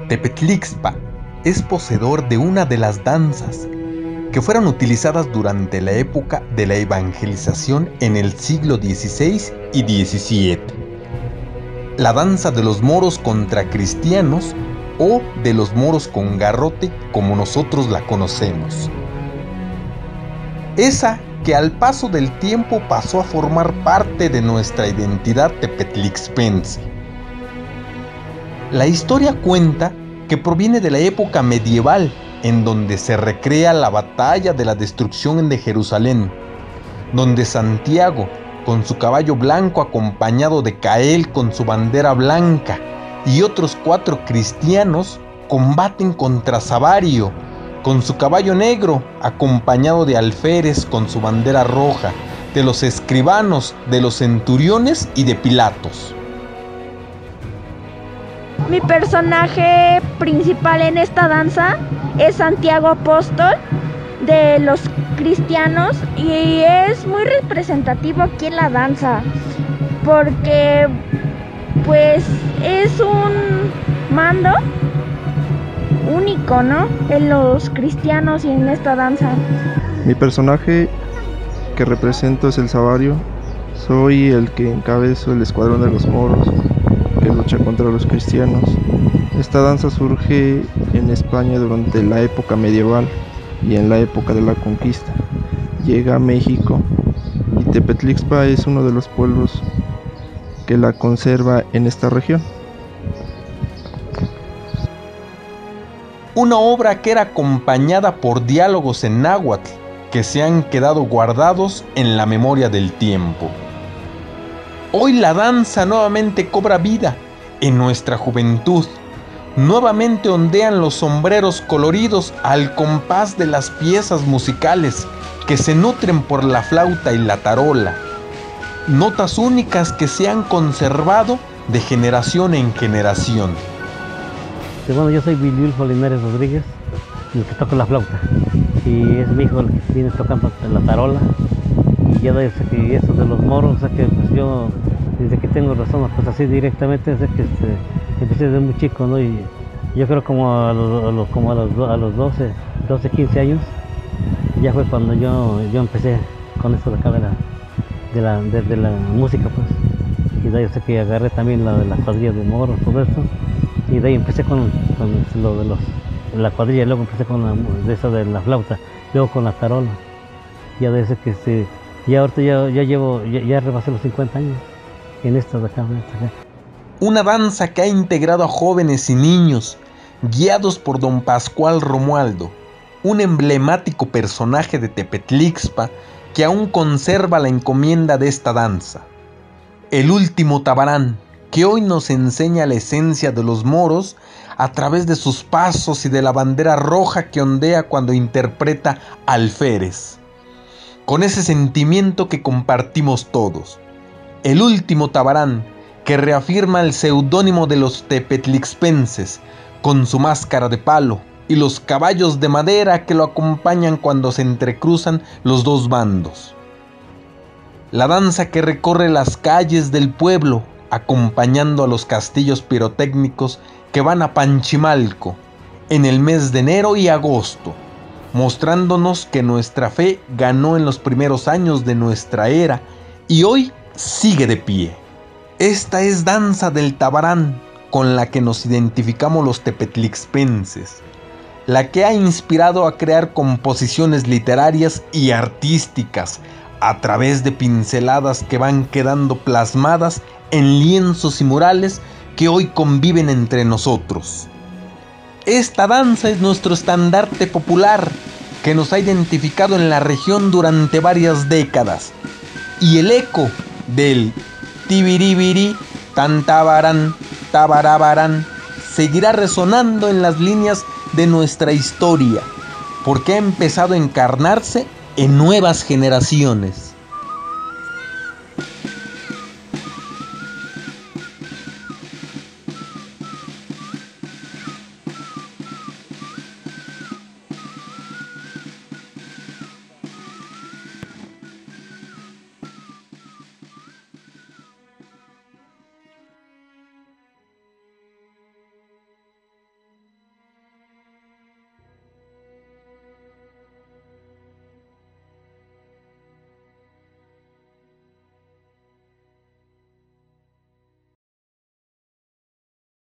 Tepetlixpa es poseedor de una de las danzas que fueron utilizadas durante la época de la evangelización en el siglo XVI y XVII. La danza de los moros contra cristianos o de los moros con garrote, como nosotros la conocemos. Esa que al paso del tiempo pasó a formar parte de nuestra identidad tepetlixpense. La historia cuenta que proviene de la época medieval, en donde se recrea la batalla de la destrucción de Jerusalén, donde Santiago, con su caballo blanco acompañado de Cael con su bandera blanca, y otros 4 cristianos combaten contra Savario, con su caballo negro, acompañado de alférez con su bandera roja, de los escribanos, de los centuriones y de Pilatos. Mi personaje principal en esta danza es Santiago Apóstol de los cristianos y es muy representativo aquí en la danza porque pues es un mando único, ¿no? En los cristianos y en esta danza. Mi personaje que represento es el Savario. Soy el que encabezo el escuadrón de los moros que lucha contra los cristianos. Esta danza surge en España durante la época medieval y en la época de la conquista. Llega a México y Tepetlixpa es uno de los pueblos que la conserva en esta región. Una obra que era acompañada por diálogos en náhuatl que se han quedado guardados en la memoria del tiempo. Hoy la danza nuevamente cobra vida en nuestra juventud. Nuevamente ondean los sombreros coloridos al compás de las piezas musicales que se nutren por la flauta y la tarola. Notas únicas que se han conservado de generación en generación. Bueno, yo soy Viliulfo Linares Rodríguez, el que toca la flauta, y es mi hijo el que viene tocando la tarola. Y ya desde que eso de los moros, o sea que pues yo desde que tengo razón, pues así directamente, o sea que empecé desde muy chico, ¿no? Y yo creo como a los 12, 15 años, ya fue cuando yo empecé con esto de acá de la música, pues. Y de ahí, o sea que agarré también la de la cuadrilla de moros, todo eso. Y de ahí empecé con lo de la cuadrilla, luego empecé con esa de la flauta, luego con la tarola. Ya desde que ya ahorita ya rebasé los 50 años en esta de acá. Una danza que ha integrado a jóvenes y niños, guiados por don Pascual Romualdo, un emblemático personaje de Tepetlixpa que aún conserva la encomienda de esta danza. El último tabarán, que hoy nos enseña la esencia de los moros a través de sus pasos y de la bandera roja que ondea cuando interpreta alférez. Con ese sentimiento que compartimos todos. El último tabarán, que reafirma el seudónimo de los tepetlixpenses, con su máscara de palo y los caballos de madera que lo acompañan cuando se entrecruzan los dos bandos. La danza que recorre las calles del pueblo, acompañando a los castillos pirotécnicos que van a Panchimalco en el mes de enero y agosto, mostrándonos que nuestra fe ganó en los primeros años de nuestra era y hoy sigue de pie. Esta es danza del tabarán con la que nos identificamos los tepetlixpenses, la que ha inspirado a crear composiciones literarias y artísticas a través de pinceladas que van quedando plasmadas en lienzos y murales que hoy conviven entre nosotros. Esta danza es nuestro estandarte popular que nos ha identificado en la región durante varias décadas, y el eco del tibiribiri, tantabarán, tabarabarán seguirá resonando en las líneas de nuestra historia, porque ha empezado a encarnarse en nuevas generaciones.